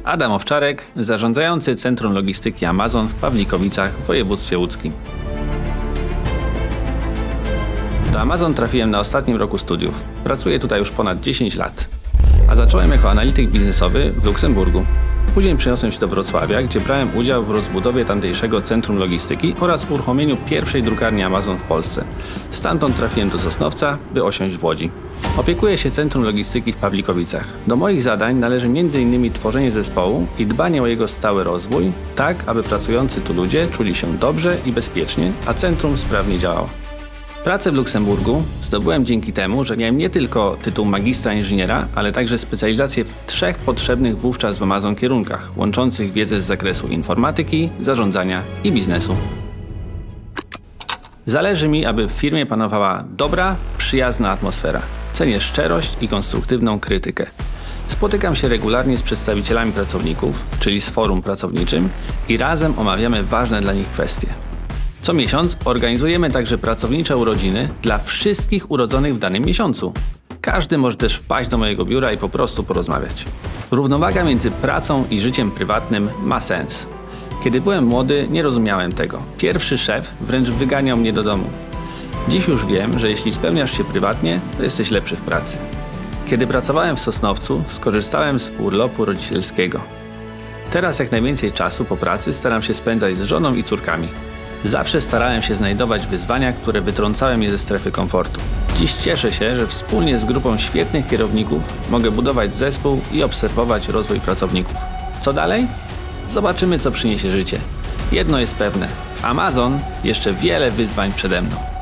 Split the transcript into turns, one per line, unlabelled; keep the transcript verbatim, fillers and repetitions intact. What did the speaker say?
Adam Owczarek, zarządzający Centrum Logistyki Amazon w Pawlikowicach w województwie łódzkim. Do Amazon trafiłem na ostatnim roku studiów. Pracuję tutaj już ponad dziesięć lat. A zacząłem jako analityk biznesowy w Luksemburgu. Później przeniosłem się do Wrocławia, gdzie brałem udział w rozbudowie tamtejszego centrum logistyki oraz uruchomieniu pierwszej drukarni Amazon w Polsce. Stamtąd trafiłem do Sosnowca, by osiąść w Łodzi. Opiekuję się Centrum Logistyki w Pawlikowicach. Do moich zadań należy między innymi tworzenie zespołu i dbanie o jego stały rozwój, tak aby pracujący tu ludzie czuli się dobrze i bezpiecznie, a centrum sprawnie działało. Pracę w Luksemburgu zdobyłem dzięki temu, że miałem nie tylko tytuł magistra inżyniera, ale także specjalizację w trzech potrzebnych wówczas w Amazon kierunkach, łączących wiedzę z zakresu informatyki, zarządzania i biznesu. Zależy mi, aby w firmie panowała dobra, przyjazna atmosfera. Cenię szczerość i konstruktywną krytykę. Spotykam się regularnie z przedstawicielami pracowników, czyli z forum pracowniczym, i razem omawiamy ważne dla nich kwestie. Co miesiąc organizujemy także pracownicze urodziny dla wszystkich urodzonych w danym miesiącu. Każdy może też wpaść do mojego biura i po prostu porozmawiać. Równowaga między pracą i życiem prywatnym ma sens. Kiedy byłem młody, nie rozumiałem tego. Pierwszy szef wręcz wyganiał mnie do domu. Dziś już wiem, że jeśli spełniasz się prywatnie, to jesteś lepszy w pracy. Kiedy pracowałem w Sosnowcu, skorzystałem z urlopu rodzicielskiego. Teraz jak najwięcej czasu po pracy staram się spędzać z żoną i córkami. Zawsze starałem się znajdować wyzwania, które wytrącały mnie ze strefy komfortu. Dziś cieszę się, że wspólnie z grupą świetnych kierowników mogę budować zespół i obserwować rozwój pracowników. Co dalej? Zobaczymy, co przyniesie życie. Jedno jest pewne, w Amazon jeszcze wiele wyzwań przede mną.